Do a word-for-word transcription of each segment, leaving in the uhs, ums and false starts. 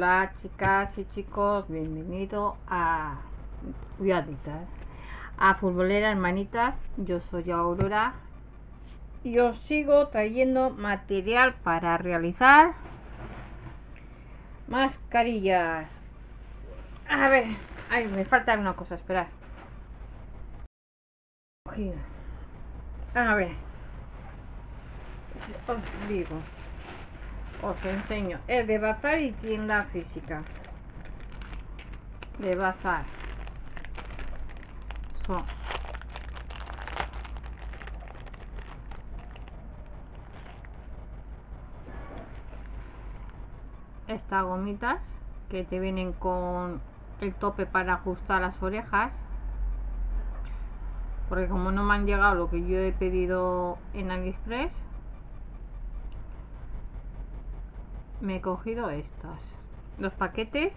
Hola chicas y chicos, bienvenido a Cuidaditas, a Futbolera Hermanitas. Yo soy Aurora y os sigo trayendo material para realizar mascarillas. A ver, ay, me falta una cosa, esperad. A ver, os digo, os enseño el de bazar y tienda física. De bazar son estas gomitas que te vienen con el tope para ajustar las orejas, porque como no me han llegado lo que yo he pedido en AliExpress, me he cogido estas, los paquetes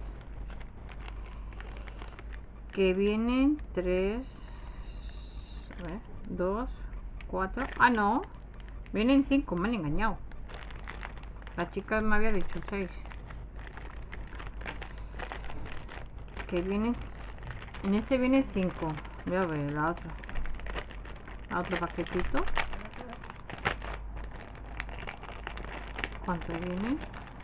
que vienen tres, a ver, dos, cuatro, ah no, vienen cinco, me han engañado, la chica me había dicho seis, que vienen, en este viene cinco. Voy a ver la otra, la otro paquetito, ¿cuánto viene?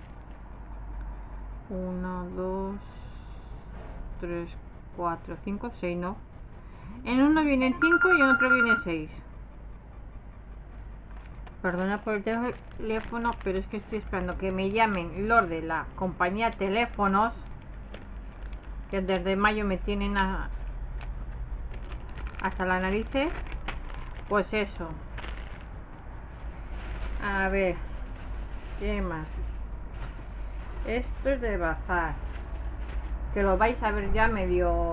Uno, dos, tres, cuatro, cinco, seis, no. En uno vienen cinco y en otro viene seis. Perdona por el teléfono, pero es que estoy esperando que me llamen los de la compañía Teléfonos, que desde mayo me tienen a, hasta la narices. Pues eso. A ver, ¿qué más? Esto es de bazar, que lo vais a ver ya medio.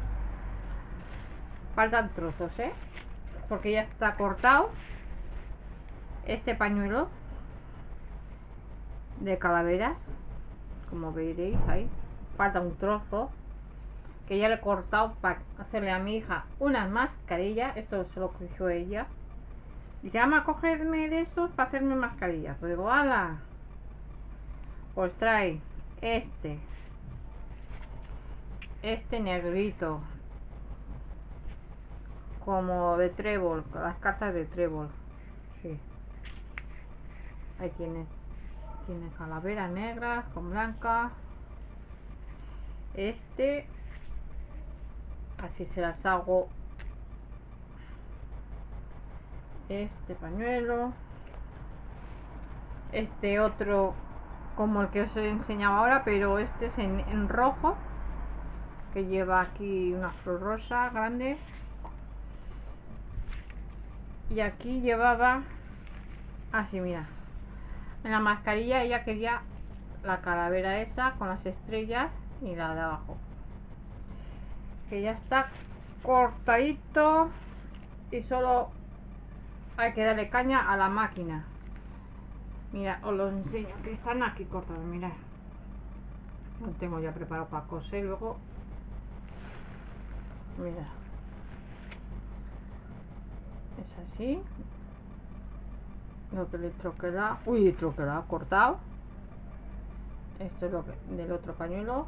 Faltan trozos, ¿eh? Porque ya está cortado este pañuelo de calaveras, como veréis ahí. Falta un trozo que ya le he cortado para hacerle a mi hija unas mascarillas. Esto se lo cogió ella. Dice, ama, cógeme de estos para hacerme mascarillas. Pues digo, ala, pues trae este este negrito como de trébol, las cartas de trébol. Sí. Ahí tienes, tiene calaveras negras con blanca. Este, así se las hago. Este pañuelo. Este otro como el que os he enseñado ahora, pero este es en, en rojo, que lleva aquí una flor rosa grande. Y aquí llevaba así, mira, en la mascarilla ella quería la calavera esa con las estrellas y la de abajo, que ya está cortadito y solo hay que darle caña a la máquina. Mira, os lo enseño, que están aquí cortados, mirad. Lo tengo ya preparado para coser luego. Mira, es así lo que le troquela. Uy, troquela cortado. Esto es lo que del otro pañuelo,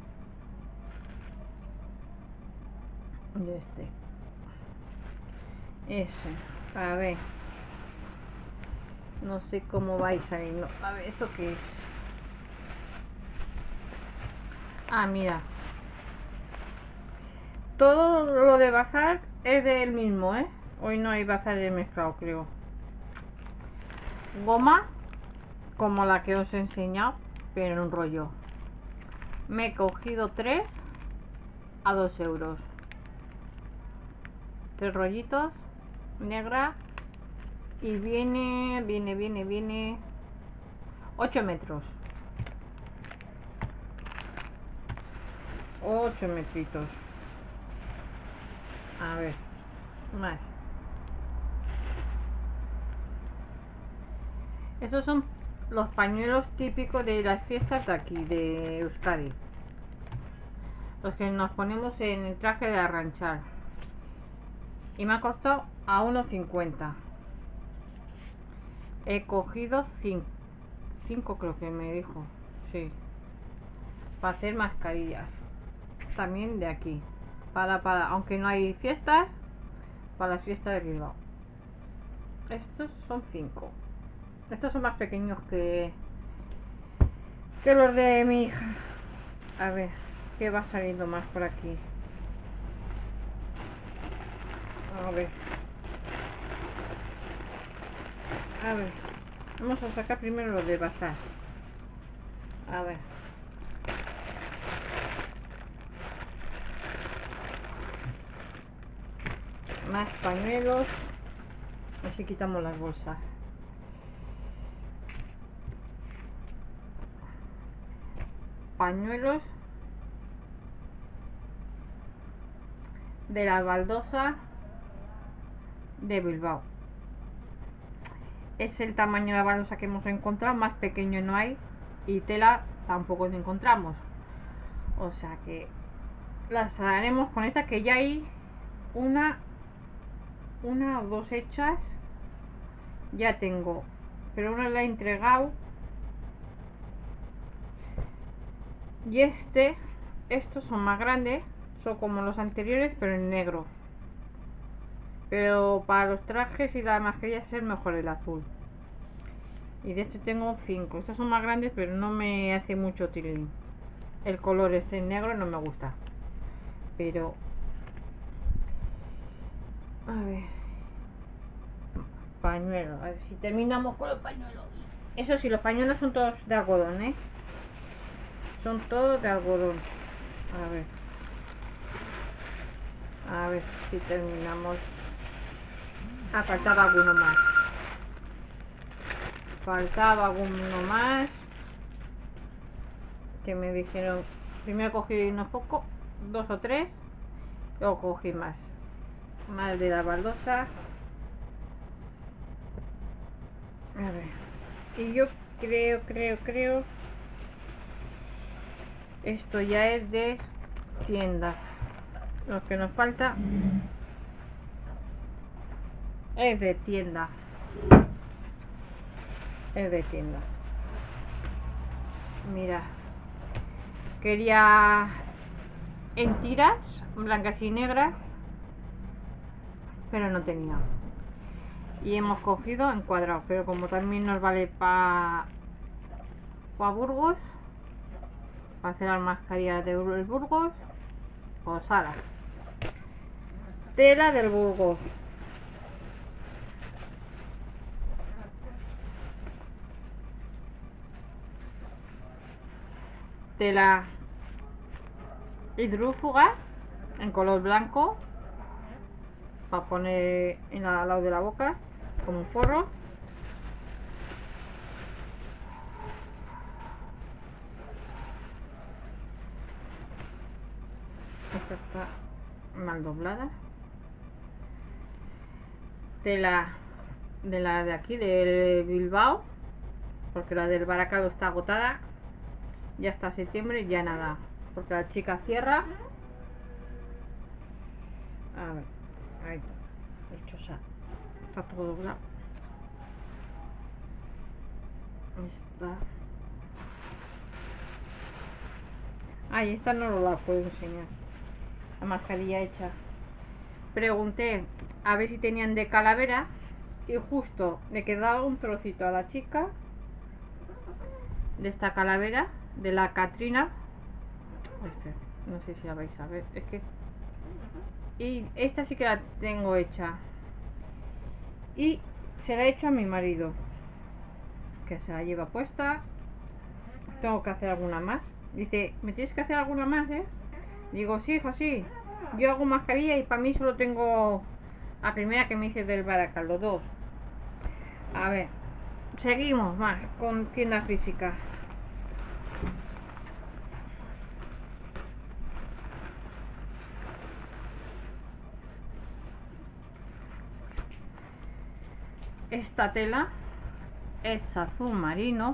de este, ese. A ver, no sé cómo vais saliendo. A ver, ¿esto qué es? Ah, mira, todo lo de bazar es del mismo, ¿eh? Hoy no hay bazar de mezclado, creo. Goma como la que os he enseñado, pero en un rollo. Me he cogido tres a dos euros. Tres rollitos, negra, y viene, viene, viene, viene ocho metros. ocho metritos. A ver, más. Estos son los pañuelos típicos de las fiestas de aquí, de Euskadi. Los que nos ponemos en el traje de arranchar. Y me ha costado a uno cincuenta. He cogido cinco, creo que me dijo. Sí. para hacer mascarillas también de aquí, para, para, aunque no hay fiestas, para las fiestas de Bilbao. Estos son cinco. Estos son más pequeños que que los de mi hija. A ver, ¿qué va saliendo más por aquí? A ver. A ver. Vamos a sacar primero los de bazar. A ver. Más pañuelos. Así quitamos las bolsas. Pañuelos de la baldosa de Bilbao. Es el tamaño de la baldosa que hemos encontrado, más pequeño no hay, y tela tampoco encontramos, o sea que las haremos con esta, que ya hay una una o dos hechas, ya tengo, pero una la he entregado. Y este, estos son más grandes, son como los anteriores pero en negro. Pero para los trajes y la mascarilla es el mejor el azul. Y de este tengo cinco. Estos son más grandes pero no me hace mucho tilín. El color este negro no me gusta. Pero... a ver... pañuelos. A ver si terminamos con los pañuelos. Eso sí, los pañuelos son todos de algodón, ¿eh? Son todos de algodón. A ver. A ver si terminamos. Ah, faltaba alguno más. Faltaba alguno más. Que me dijeron. Primero cogí unos pocos, dos o tres. Luego cogí más. Más de la baldosa. A ver. Y yo creo, creo, creo. Esto ya es de tienda. Lo que nos falta es de tienda. Es de tienda. Mira. Quería en tiras, blancas y negras, pero no tenía. Y hemos cogido en cuadrado, pero como también nos vale para pa Burgos, para hacer las mascarillas de Burgos, pues ala. Tela del Burgos. Tela hidrúfuga en color blanco para poner en la, al lado de la boca como un forro. Esta está mal doblada. Tela de la de aquí de Bilbao, porque la del Baracaldo está agotada. Ya hasta septiembre ya nada, porque la chica cierra. A ver, ahí está, hechosa, está todo doblado. Esta. Ahí esta no lo la puedo enseñar. La mascarilla hecha. Pregunté a ver si tenían de calavera y justo le quedaba un trocito a la chica de esta calavera de la Catrina. No sé si la vais a ver, es que y esta sí que la tengo hecha y se la he hecho a mi marido, que se la lleva puesta. Tengo que hacer alguna más. Dice, ¿me tienes que hacer alguna más, eh? Digo, sí, hijo, sí. Yo hago mascarilla y para mí solo tengo la primera que me hice del Baracaldo, dos. A ver, seguimos más con tiendas físicas. Esta tela es azul marino,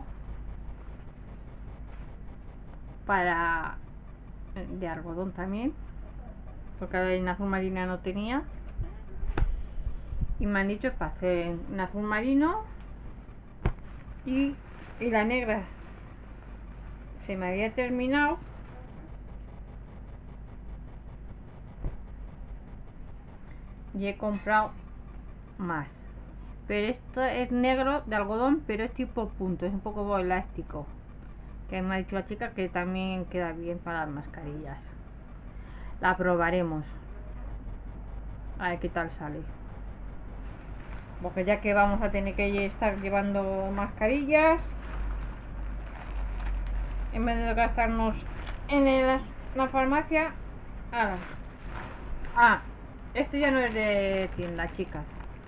para de algodón también, porque en azul marina no tenía, y me han dicho para hacer en azul marino. Y, y la negra se me había terminado y he comprado más, pero esto es negro de algodón, pero es tipo punto, es un poco elástico, que me ha dicho la chica que también queda bien para las mascarillas. La probaremos a ver qué tal sale, porque ya que vamos a tener que estar llevando mascarillas, en vez de gastarnos en el, la farmacia. Ala. Ah, esto ya no es de tienda, chicas.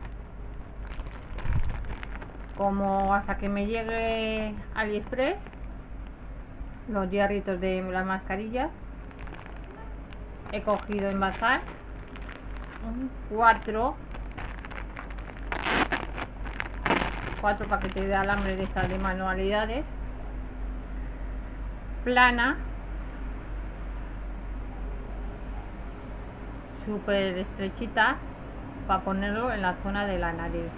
Como hasta que me llegue AliExpress los hierritos de las mascarillas, he cogido en bazar cuatro cuatro paquetes de alambre de estas de manualidades, plana, súper estrechita, para ponerlo en la zona de la nariz,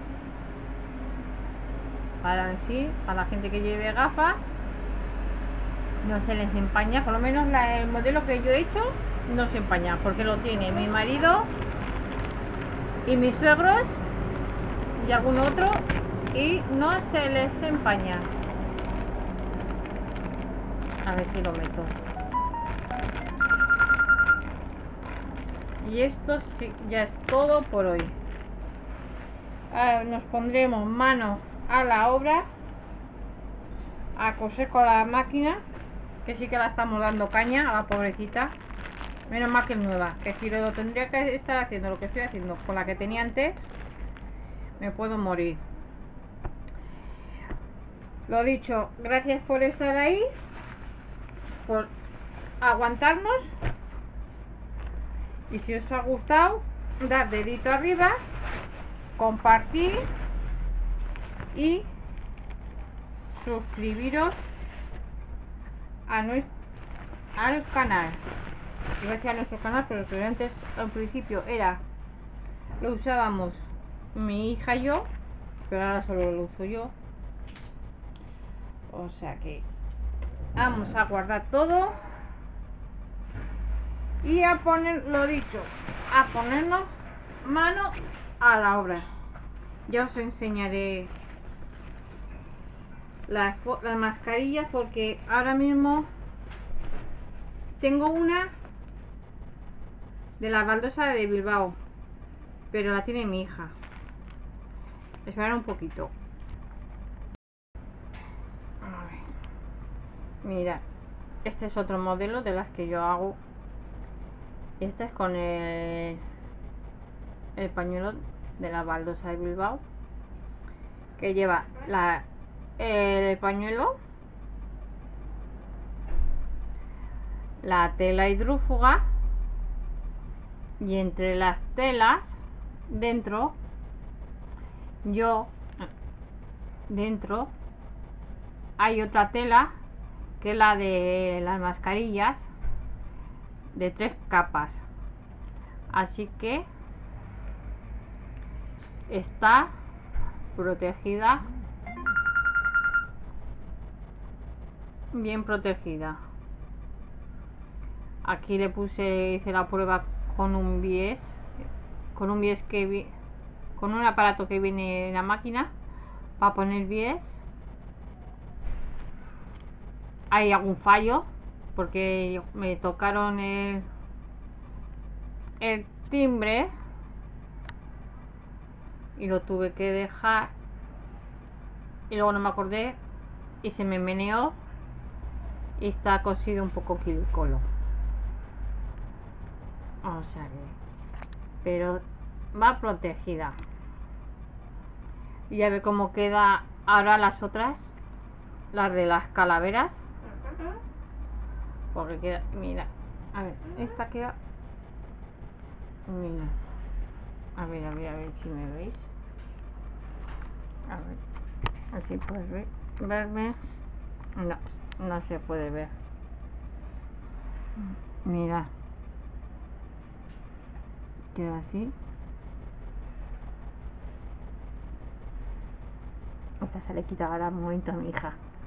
para así a la gente que lleve gafas no se les empaña. Por lo menos la, el modelo que yo he hecho no se empaña, porque lo tiene mi marido y mis suegros y algún otro, y no se les empaña. A ver si lo meto. Y esto sí, ya es todo por hoy. Ahora nos pondremos mano a la obra, a coser con la máquina, que sí que la estamos dando caña a la pobrecita. Menos mal que es nueva, que si lo tendría que estar haciendo lo que estoy haciendo con la que tenía antes, me puedo morir. Lo dicho, gracias por estar ahí, por aguantarnos, y si os ha gustado, dar dedito arriba, compartir y suscribiros a nuestro al canal. Iba a decir a nuestro canal, pero que antes al principio era lo usábamos mi hija y yo, pero ahora solo lo uso yo. O sea que vamos a guardar todo y a poner, lo dicho, a ponernos mano a la obra. Ya os enseñaré las, las mascarillas, porque ahora mismo tengo una de la baldosa de Bilbao, pero la tiene mi hija. Esperar un poquito. A ver. Mira, este es otro modelo de las que yo hago. Este es con el, el pañuelo de la baldosa de Bilbao, que lleva la, el pañuelo, la tela hidrófuga, y entre las telas dentro, yo dentro hay otra tela que es la de las mascarillas, de tres capas, así que está protegida, bien protegida. Aquí le puse, hice la prueba con un bies, con un bies que vi, con un aparato que viene en la máquina para poner bies. Hay algún fallo porque me tocaron el, el timbre y lo tuve que dejar, y luego no me acordé y se me meneó y está cosido un poco aquí el colo. O sea que, pero va protegida. Y ya ve cómo queda ahora las otras, las de las calaveras, porque queda, mira, a ver, esta queda, mira, a ver, a ver, a ver si me veis, a ver, así puedes ver, verme, no, no se puede ver, mira, queda así. Esta se le quita ahora un momento a mi hija.